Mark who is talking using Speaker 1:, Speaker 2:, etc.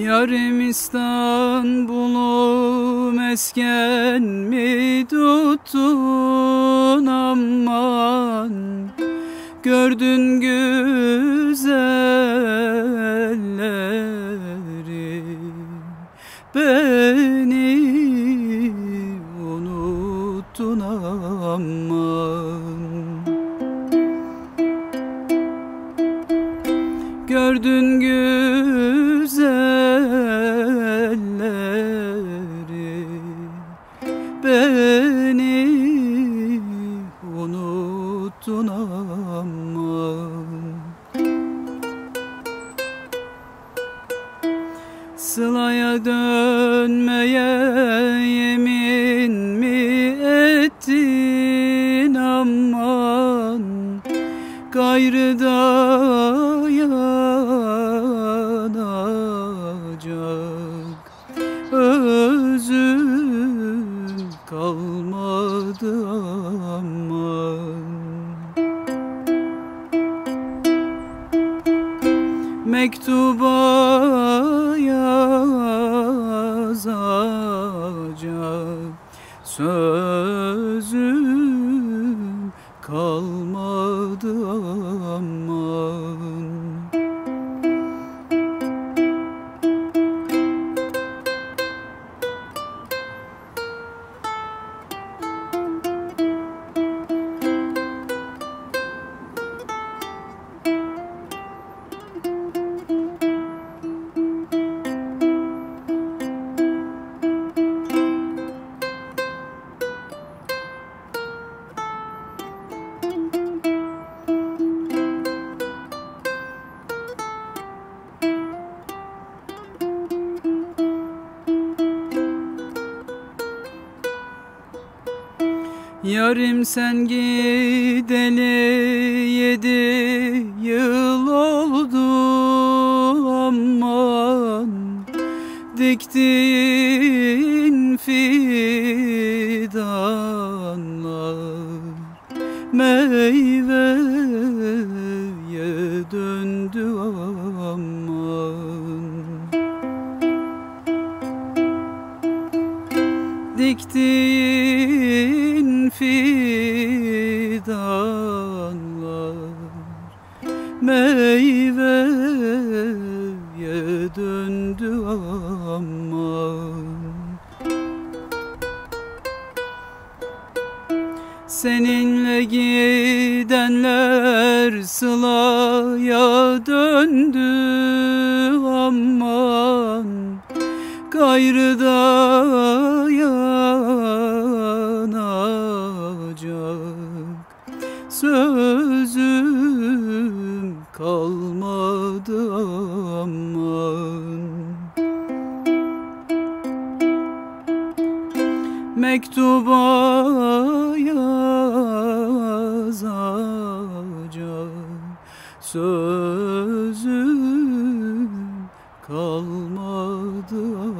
Speaker 1: Yarim İstanbul'u mesken mi tuttun aman? Gördün güzelleri, beni unuttun aman. Gördün güzelleri, beni unuttun aman. Sılaya dönmeye yemin mi ettin aman? Gayrı dayanacak özüm kalmadı aman. Mektuba yazacak sözüm kalmadı aman. Yarim sen gideli 7 yıl oldu aman. Diktiğin fidanlar meyveye döndü aman. Diktiğin fidanlar meyveye döndü aman. Seninle gidenler sılaya döndü aman. Gayrı dayanacak sözüm kalmadı aman. Mektuba yazacak sözüm kalmadı